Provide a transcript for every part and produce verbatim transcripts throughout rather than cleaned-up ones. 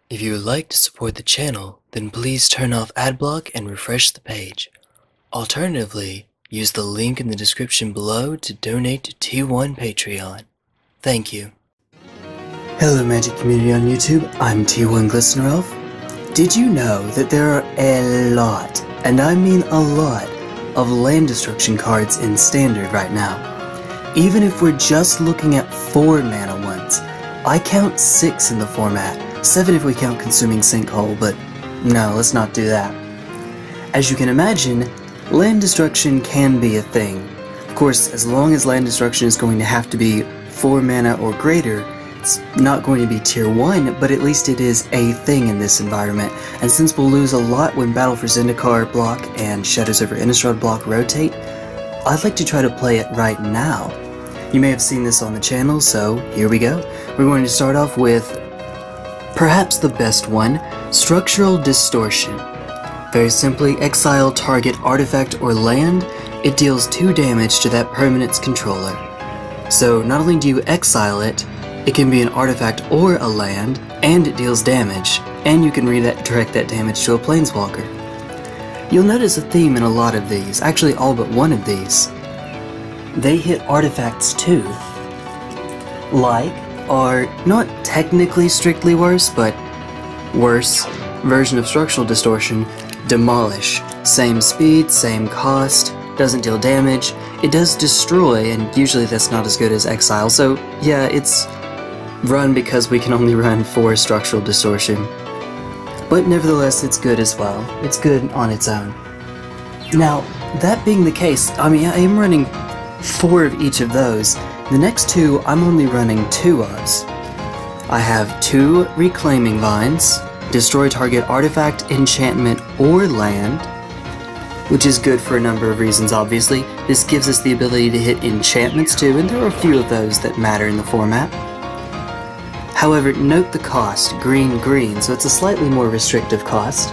If you would like to support the channel, then please turn off adblock and refresh the page. Alternatively, use the link in the description below to donate to T one Patreon. Thank you. Hello Magic community on YouTube, I'm T one Glistener Elf. Did you know that there are a lot, and I mean a lot, of land destruction cards in Standard right now? Even if we're just looking at four mana ones, I count six in the format. Seven if we count Consuming Sinkhole, but no, let's not do that. As you can imagine, land destruction can be a thing. Of course, as long as land destruction is going to have to be four mana or greater, it's not going to be tier one, but at least it is a thing in this environment. And since we'll lose a lot when Battle for Zendikar block and Shadows over Innistrad block rotate, I'd like to try to play it right now. You may have seen this on the channel, so here we go. We're going to start off with perhaps the best one, Structural Distortion. Very simply, exile target artifact or land, it deals two damage to that permanent's controller. So not only do you exile it, it can be an artifact or a land, and it deals damage, and you can redirect that damage to a Planeswalker. You'll notice a theme in a lot of these, actually all but one of these. They hit artifacts too. Like, are not technically strictly worse, but worse version of Structural Distortion, Demolish. Same speed, same cost, doesn't deal damage, it does destroy, and usually that's not as good as Exile, so yeah, it's run because we can only run four Structural Distortion. But nevertheless, it's good as well. It's good on its own. Now, that being the case, I mean, I am running four of each of those. The next two, I'm only running two of. I have two Reclaiming Vines, destroy target artifact, enchantment, or land, which is good for a number of reasons, obviously. This gives us the ability to hit enchantments too, and there are a few of those that matter in the format. However, note the cost, green, green, so it's a slightly more restrictive cost.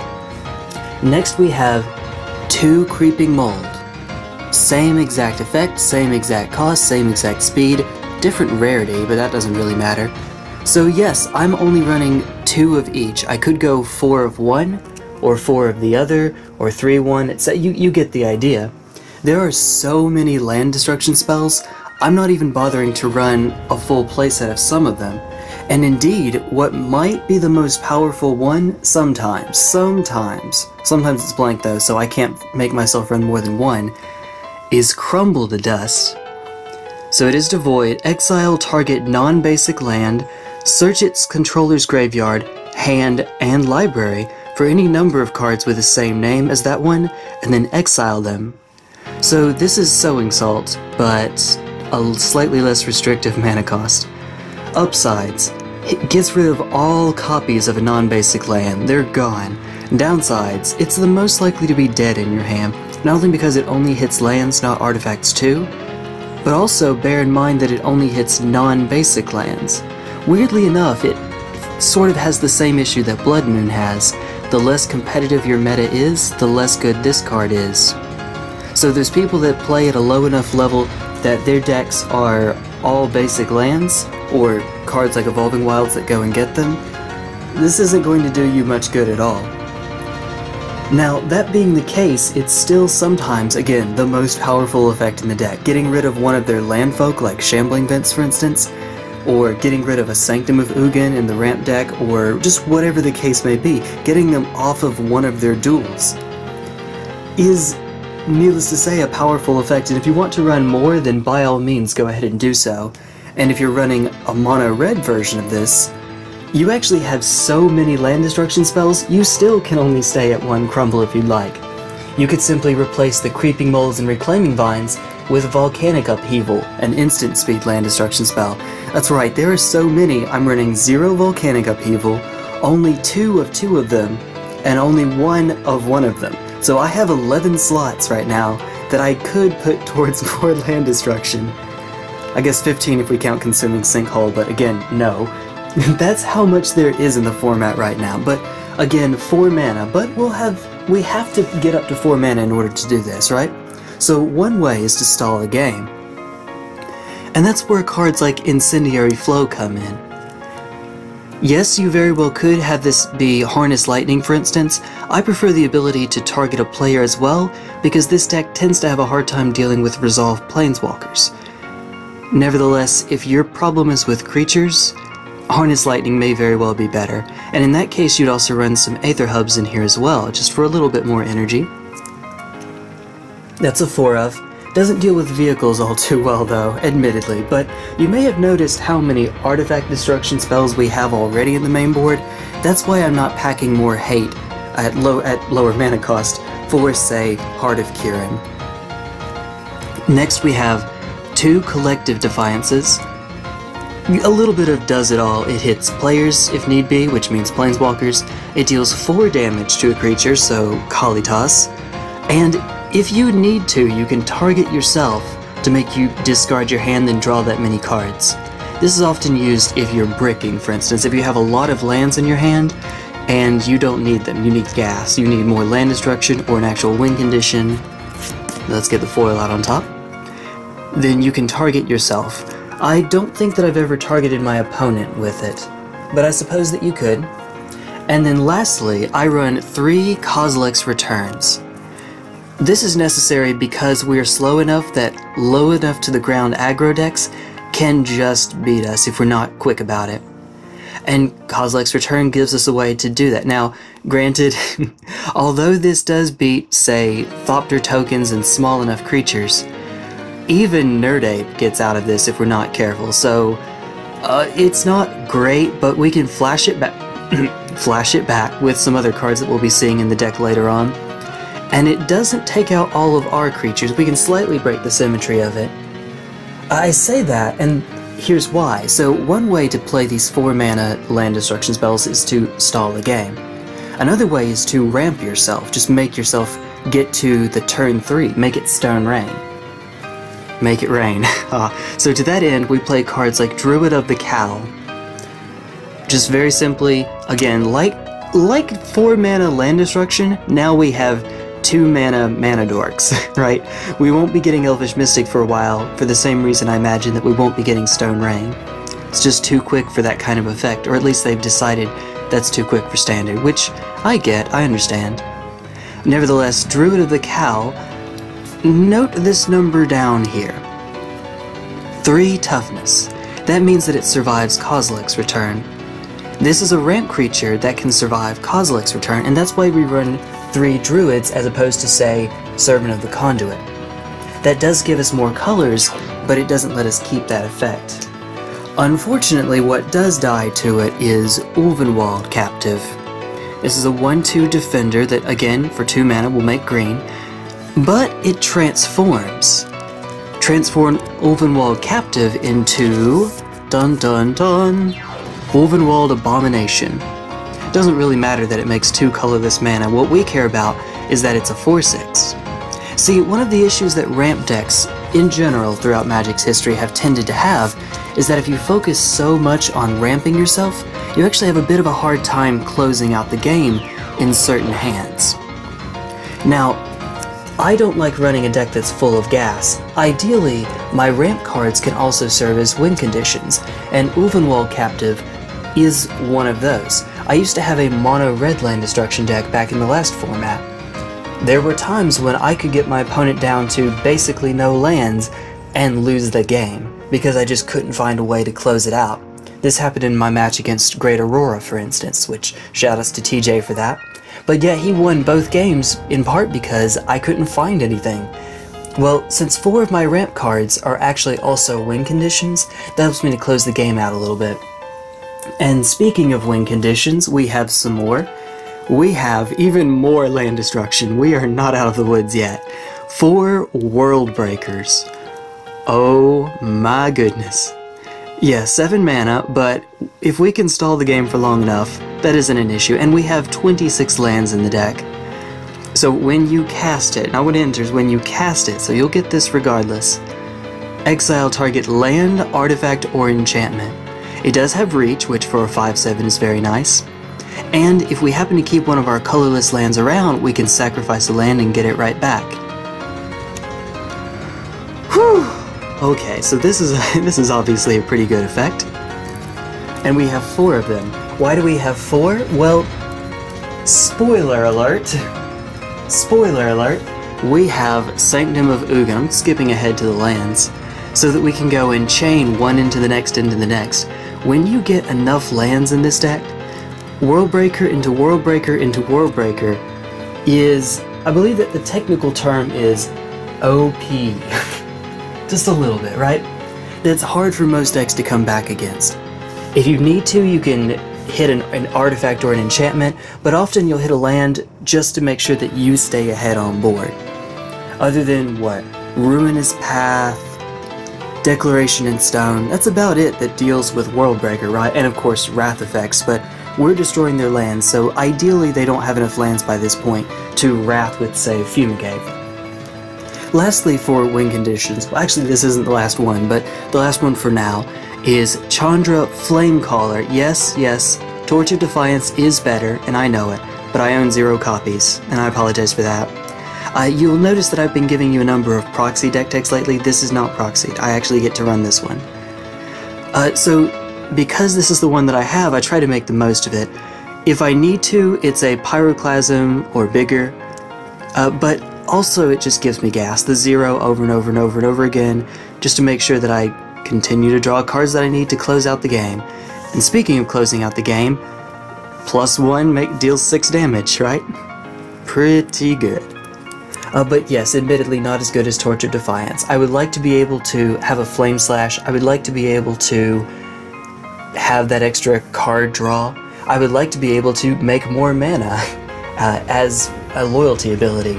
Next we have two Creeping Mold. Same exact effect, same exact cost, same exact speed, different rarity, but that doesn't really matter. So yes, I'm only running two of each. I could go four of one, or four of the other, or three one, et cetera. You, you get the idea. There are so many land destruction spells, I'm not even bothering to run a full playset of some of them. And indeed, what might be the most powerful one, sometimes, sometimes, sometimes it's blank though, so I can't make myself run more than one, is Crumble to Dust. So it is devoid, exile target non-basic land, search its controller's graveyard, hand, and library for any number of cards with the same name as that one, and then exile them. So this is Sowing Salt, but a slightly less restrictive mana cost. Upsides, it gets rid of all copies of a non-basic land, they're gone. Downsides, it's the most likely to be dead in your hand, not only because it only hits lands, not artifacts too, but also bear in mind that it only hits non-basic lands. Weirdly enough, it sort of has the same issue that Blood Moon has. The less competitive your meta is, the less good this card is. So there's people that play at a low enough level that their decks are all basic lands, or cards like Evolving Wilds that go and get them. This isn't going to do you much good at all. Now, that being the case, it's still sometimes, again, the most powerful effect in the deck. Getting rid of one of their landfolk, like Shambling Vents for instance, or getting rid of a Sanctum of Ugin in the ramp deck, or just whatever the case may be, getting them off of one of their duels, is, needless to say, a powerful effect, and if you want to run more, then by all means go ahead and do so. And if you're running a mono-red version of this, you actually have so many land destruction spells, you still can only stay at one Crumble if you'd like. You could simply replace the Creeping Molds and Reclaiming Vines with Volcanic Upheaval, an instant speed land destruction spell. That's right, there are so many, I'm running zero Volcanic Upheaval, only two of two of them, and only one of one of them. So I have eleven slots right now that I could put towards more land destruction. I guess fifteen if we count Consuming Sinkhole, but again, no. That's how much there is in the format right now, but again, four mana, but we'll have, we have to get up to four mana in order to do this, right? So one way is to stall the game. And that's where cards like Incendiary Flow come in. Yes, you very well could have this be Harness Lightning, for instance. I prefer the ability to target a player as well, because this deck tends to have a hard time dealing with resolved Planeswalkers. Nevertheless, if your problem is with creatures, Harness Lightning may very well be better, and in that case you'd also run some Aether Hubs in here as well, just for a little bit more energy. That's a four of. Doesn't deal with vehicles all too well though, admittedly, but you may have noticed how many artifact destruction spells we have already in the main board. That's why I'm not packing more hate at, low, at lower mana cost for, say, Heart of Kirin. Next we have two Collective Defiances. A little bit of does it all. It hits players if need be, which means Planeswalkers. It deals four damage to a creature, so Kalitas. And if you need to, you can target yourself to make you discard your hand and draw that many cards. This is often used if you're bricking, for instance. If you have a lot of lands in your hand and you don't need them, you need gas, you need more land destruction or an actual win condition. Let's get the foil out on top. Then you can target yourself. I don't think that I've ever targeted my opponent with it, but I suppose that you could. And then lastly, I run three Kozilek's Returns. This is necessary because we are slow enough that low enough to the ground aggro decks can just beat us if we're not quick about it. And Kozilek's Return gives us a way to do that. Now, granted, although this does beat, say, Thopter tokens and small enough creatures, even Nerd Ape gets out of this if we're not careful, so uh, it's not great, but we can flash it back flash it back with some other cards that we'll be seeing in the deck later on. And it doesn't take out all of our creatures. We can slightly break the symmetry of it. I say that, and here's why. So one way to play these four mana land destruction spells is to stall the game. Another way is to ramp yourself. Just make yourself get to the turn three. Make it Stone Rain. Make it rain. uh, so to that end, we play cards like Druid of the Cowl. Just very simply, again, like like four mana land destruction, now we have two mana mana dorks, right? We won't be getting Elvish Mystic for a while, for the same reason I imagine that we won't be getting Stone Rain. It's just too quick for that kind of effect, or at least they've decided that's too quick for Standard, which I get, I understand. Nevertheless, Druid of the Cowl, note this number down here. Three toughness. That means that it survives Kozilek's Return. This is a ramp creature that can survive Kozilek's Return, and that's why we run three Druids as opposed to, say, Servant of the Conduit. That does give us more colors, but it doesn't let us keep that effect. Unfortunately, what does die to it is Ulvenwald Captive. This is a one two defender that, again, for two mana will make green, but it transforms. Transform Ulvenwald Captive into... dun dun dun... Ulvenwald Abomination. It doesn't really matter that it makes two colorless mana. What we care about is that it's a four six. See, one of the issues that ramp decks, in general, throughout Magic's history have tended to have, is that if you focus so much on ramping yourself, you actually have a bit of a hard time closing out the game in certain hands. Now, I don't like running a deck that's full of gas. Ideally, my ramp cards can also serve as win conditions, and Ulvenwald Captive is one of those. I used to have a mono red land destruction deck back in the last format. There were times when I could get my opponent down to basically no lands and lose the game, because I just couldn't find a way to close it out. This happened in my match against Great Aurora, for instance, which shoutouts to T J for that. But yet he won both games, in part because I couldn't find anything. Well, since four of my ramp cards are actually also win conditions, that helps me to close the game out a little bit. And speaking of win conditions, we have some more. We have even more land destruction. We are not out of the woods yet. Four World Breakers. Oh my goodness. Yeah, seven mana, but if we can stall the game for long enough, that isn't an issue, and we have twenty-six lands in the deck. So when you cast it, not when it enters, when you cast it, so you'll get this regardless. Exile target land, artifact, or enchantment. It does have reach, which for a five seven is very nice. And if we happen to keep one of our colorless lands around, we can sacrifice a land and get it right back. Whew! Okay, so this is, this is obviously a pretty good effect. And we have four of them. Why do we have four? Well, spoiler alert. Spoiler alert. We have Sanctum of Ugin. I'm skipping ahead to the lands, so that we can go and chain one into the next into the next. When you get enough lands in this deck, Worldbreaker into Worldbreaker into Worldbreaker is, I believe that the technical term is O P. Just a little bit, right? That's hard for most decks to come back against. If you need to, you can hit an, an artifact or an enchantment, but often you'll hit a land just to make sure that you stay ahead on board. Other than, what, Ruinous Path, Declaration in Stone, that's about it that deals with Worldbreaker, right? And of course, Wrath effects, but we're destroying their lands, so ideally they don't have enough lands by this point to Wrath with, say, Fumigate. Lastly, for win conditions, well, actually this isn't the last one, but the last one for now, is Chandra Flamecaller. Yes, yes, Torch of Defiance is better, and I know it, but I own zero copies, and I apologize for that. Uh, you'll notice that I've been giving you a number of proxy deck techs lately. This is not proxied. I actually get to run this one. Uh, so, because this is the one that I have, I try to make the most of it. If I need to, it's a Pyroclasm or bigger, uh, but also it just gives me gas. The zero over and over and over and over again, just to make sure that I continue to draw cards that I need to close out the game. And speaking of closing out the game, plus one make, deals six damage, right? Pretty good. Uh, but yes, admittedly not as good as Torch of Defiance. I would like to be able to have a Flame Slash. I would like to be able to have that extra card draw. I would like to be able to make more mana uh, as a loyalty ability.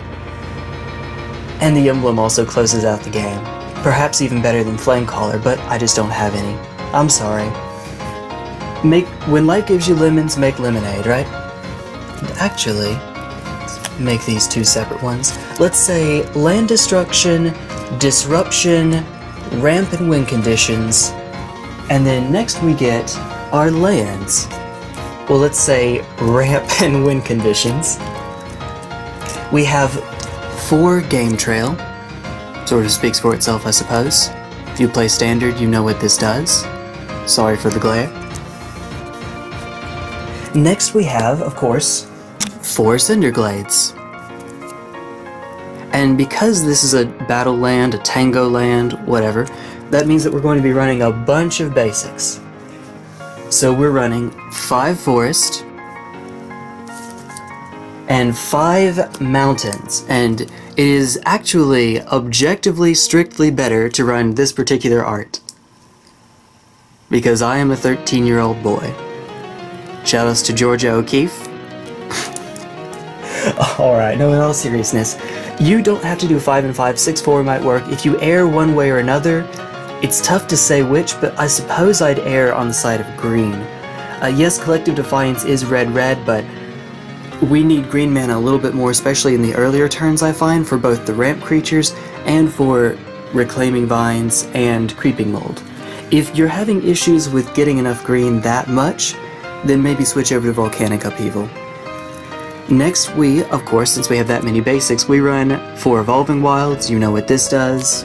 And the emblem also closes out the game. Perhaps even better than Flamecaller, but I just don't have any. I'm sorry. Make when life gives you lemons, make lemonade, right? Actually, let's make these two separate ones. Let's say land destruction, disruption, ramp and win conditions, and then next we get our lands. Well, let's say ramp and win conditions. We have four Game Trail. Sort of speaks for itself, I suppose. If you play Standard, you know what this does. Sorry for the glare. Next we have, of course, four Cinder Glades. And because this is a battle land, a tango land, whatever, that means that we're going to be running a bunch of basics. So we're running five forest and five mountains, and it is actually objectively strictly better to run this particular art because I am a thirteen year old boy. Shoutouts to Georgia O'Keeffe. Alright, no, in all seriousness, you don't have to do five and five, six four might work. If you err one way or another, it's tough to say which, but I suppose I'd err on the side of green. Uh, yes, Collective Defiance is red-red, but we need green mana a little bit more, especially in the earlier turns, I find, for both the ramp creatures and for Reclaiming Vines and Creeping Mold. If you're having issues with getting enough green that much, then maybe switch over to Volcanic Upheaval. Next we, of course, since we have that many basics, we run four Evolving Wilds. You know what this does.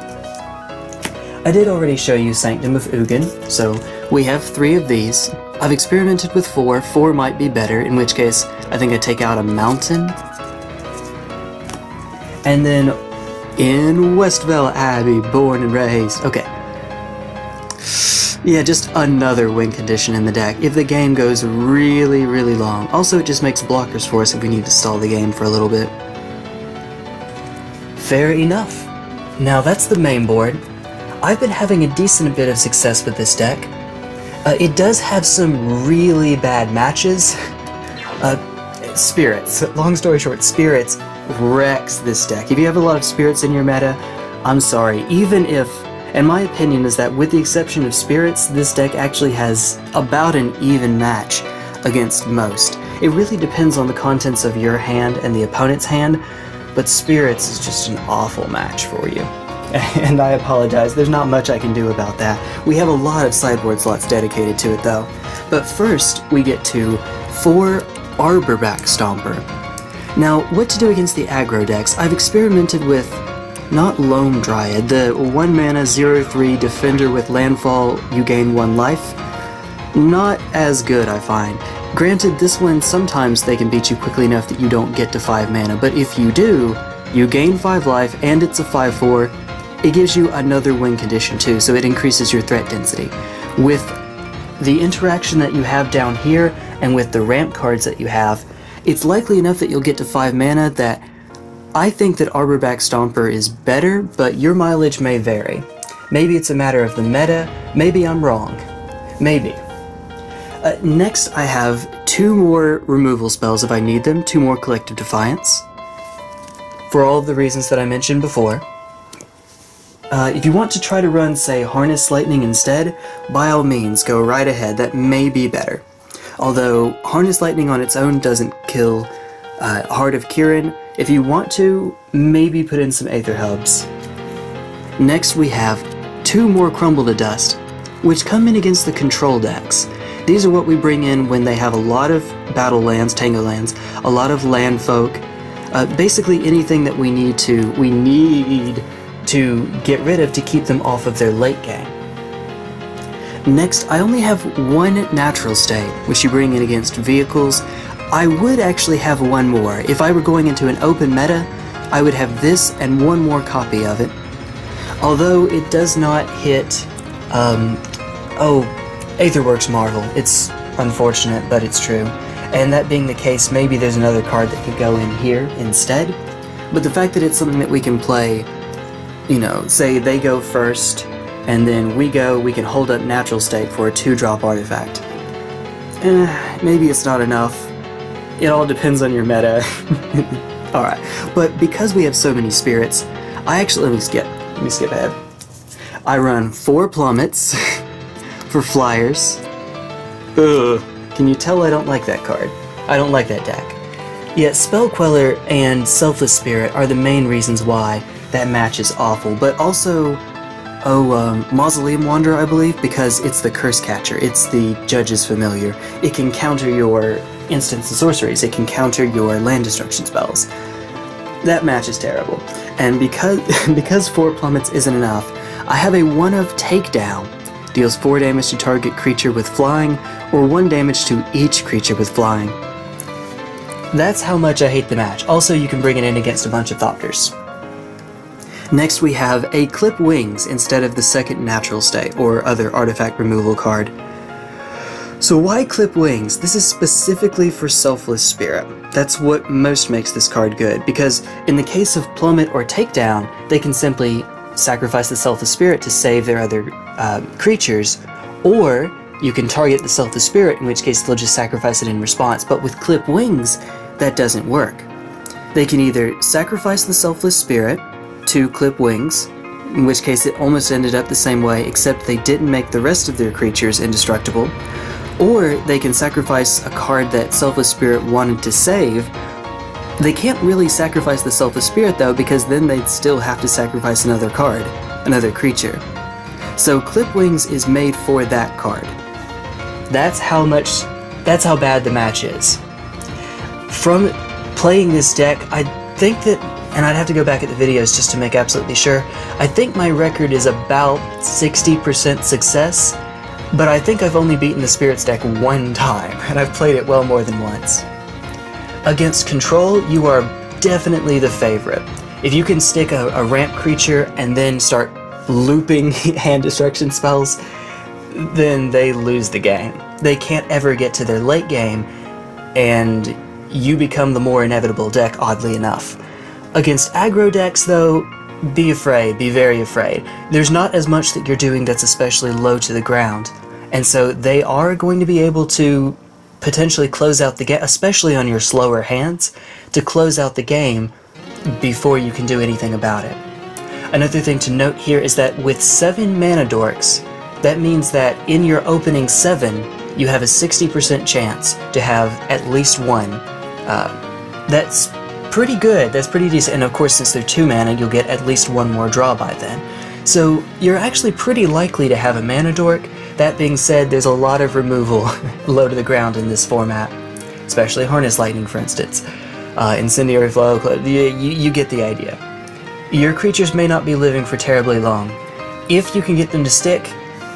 I did already show you Sanctum of Ugin, so we have three of these. I've experimented with four. Four might be better, in which case I think I take out a mountain. And then in Westvale Abbey, born and raised. Okay. Yeah, just another win condition in the deck if the game goes really, really long. Also, it just makes blockers for us if we need to stall the game for a little bit. Fair enough. Now that's the main board. I've been having a decent bit of success with this deck. Uh, it does have some really bad matches. Uh, Spirits. Long story short, Spirits wrecks this deck. If you have a lot of Spirits in your meta, I'm sorry. Even if, and my opinion is that with the exception of Spirits, this deck actually has about an even match against most. It really depends on the contents of your hand and the opponent's hand, but Spirits is just an awful match for you. And I apologize, there's not much I can do about that. We have a lot of sideboard slots dedicated to it though. But first, we get to four Arborback Stomper. Now, what to do against the aggro decks? I've experimented with not Loam Dryad, the one mana zero three defender with landfall, you gain one life. not as good, I find. Granted, this one, sometimes they can beat you quickly enough that you don't get to five mana, but if you do, you gain five life, and it's a five four. It gives you another win condition too, so it increases your threat density. With the interaction that you have down here, and with the ramp cards that you have, it's likely enough that you'll get to five mana that I think that Arborback Stomper is better, but your mileage may vary. Maybe it's a matter of the meta, maybe I'm wrong. Maybe. Uh, next, I have two more removal spells if I need them, two more Collective Defiance, for all of the reasons that I mentioned before. Uh, if you want to try to run, say, Harness Lightning instead, by all means, go right ahead, that may be better. Although, Harness Lightning on its own doesn't kill uh, Heart of Kirin, if you want to, maybe put in some Aether Hubs. Next, we have two more Crumble to Dust, which come in against the control decks. These are what we bring in when they have a lot of battle lands, Tango lands, a lot of land folk, uh, basically anything that we need to we need to get rid of to keep them off of their late game. Next, I only have one natural state, which you bring in against vehicles. I would actually have one more. If I were going into an open meta, I would have this and one more copy of it. Although it does not hit, um, oh, Aetherworks Marvel. It's unfortunate, but it's true. And that being the case, maybe there's another card that could go in here instead. But the fact that it's something that we can play, you know, say they go first, and then we go, we can hold up Natural State for a two drop artifact. Eh, maybe it's not enough. It all depends on your meta. Alright, but because we have so many spirits, I actually, let me skip, let me skip ahead. I run four plummets for flyers. Ugh. Can you tell I don't like that card? I don't like that deck. Yet Spell Queller and Selfless Spirit are the main reasons why that match is awful, but also, oh, um, Mausoleum Wanderer, I believe, because it's the Curse Catcher, it's the Judge's Familiar. It can counter your instants and sorceries, it can counter your land destruction spells. That match is terrible. And because, because four plummets isn't enough, I have a one of Takedown. Deals four damage to target creature with flying, or one damage to each creature with flying. That's how much I hate the match. Also, you can bring it in against a bunch of Thopters. Next we have a Clip Wings instead of the second natural state, or other artifact removal card. So why Clip Wings? This is specifically for Selfless Spirit. That's what most makes this card good, because in the case of Plummet or Takedown, they can simply sacrifice the Selfless Spirit to save their other uh, creatures, or you can target the Selfless Spirit, in which case they'll just sacrifice it in response. But with Clip Wings, that doesn't work. They can either sacrifice the Selfless Spirit to Clip Wings, in which case it almost ended up the same way, except they didn't make the rest of their creatures indestructible, or they can sacrifice a card that Selfless Spirit wanted to save. They can't really sacrifice the Selfless Spirit though, because then they'd still have to sacrifice another card, another creature. So Clip Wings is made for that card. That's how much, that's how bad the match is. From playing this deck, I think that, and I'd have to go back at the videos just to make absolutely sure, I think my record is about sixty percent success, but I think I've only beaten the Spirits deck one time, and I've played it well more than once. Against Control, you are definitely the favorite. If you can stick a, a ramp creature and then start looping hand destruction spells, then they lose the game. They can't ever get to their late game, and you become the more inevitable deck, oddly enough. Against aggro decks, though, be afraid, be very afraid. There's not as much that you're doing that's especially low to the ground, and so they are going to be able to potentially close out the game, especially on your slower hands, to close out the game before you can do anything about it. Another thing to note here is that with seven mana dorks, that means that in your opening seven, you have a sixty percent chance to have at least one. Uh, that's pretty good, that's pretty decent, and of course since they're two mana, you'll get at least one more draw by then. So you're actually pretty likely to have a mana dork. That being said, there's a lot of removal low to the ground in this format, especially Harness Lightning, for instance. Uh, Incendiary Flow, you, you get the idea. Your creatures may not be living for terribly long. If you can get them to stick,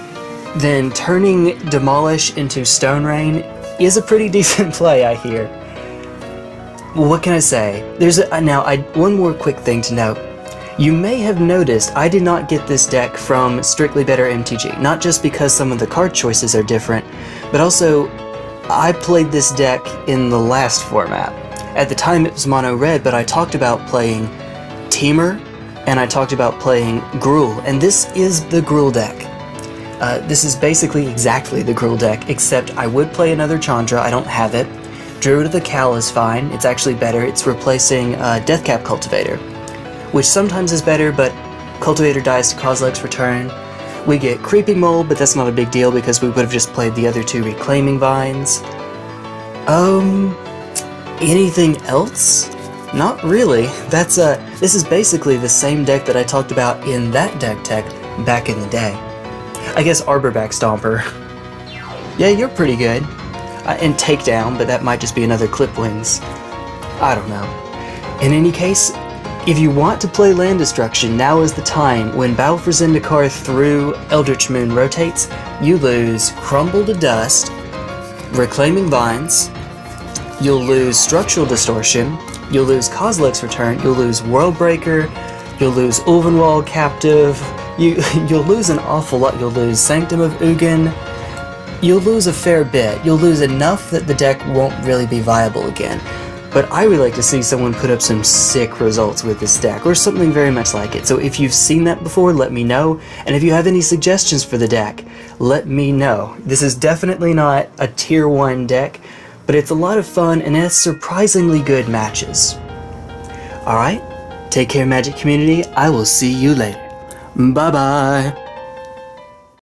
then turning Demolish into Stone Rain is a pretty decent play, I hear. Well, what can I say? There's a, now, I, one more quick thing to note. You may have noticed I did not get this deck from Strictly Better M T G, not just because some of the card choices are different, but also I played this deck in the last format. At the time it was mono red, but I talked about playing Temur, and I talked about playing Gruul, and this is the Gruul deck. Uh, this is basically exactly the Gruul deck, except I would play another Chandra, I don't have it. Druid of the Cowl is fine, it's actually better, it's replacing uh, Deathcap Cultivator, which sometimes is better, but Cultivator dies to Kozilek's return. We get Creeping Mold, but that's not a big deal because we would have just played the other two Reclaiming Vines. Um, anything else? Not really. That's uh, this is basically the same deck that I talked about in that deck tech back in the day. I guess Arborback Stomper. Yeah, you're pretty good. Uh, and Takedown, but that might just be another Clipwings. I don't know. In any case, if you want to play land destruction, now is the time. When Battle for Zendikar through Eldritch Moon rotates, you lose Crumble to Dust, Reclaiming Vines, you'll lose Structural Distortion, you'll lose Kozilek's Return, you'll lose Worldbreaker, you'll lose Ulvenwald Captive, you, you'll lose an awful lot, you'll lose Sanctum of Ugin, you'll lose a fair bit, you'll lose enough that the deck won't really be viable again. But I would like to see someone put up some sick results with this deck, or something very much like it. So if you've seen that before, let me know, and if you have any suggestions for the deck, let me know. This is definitely not a tier one deck, but it's a lot of fun and it has surprisingly good matches. Alright, take care Magic community, I will see you later. Bye bye!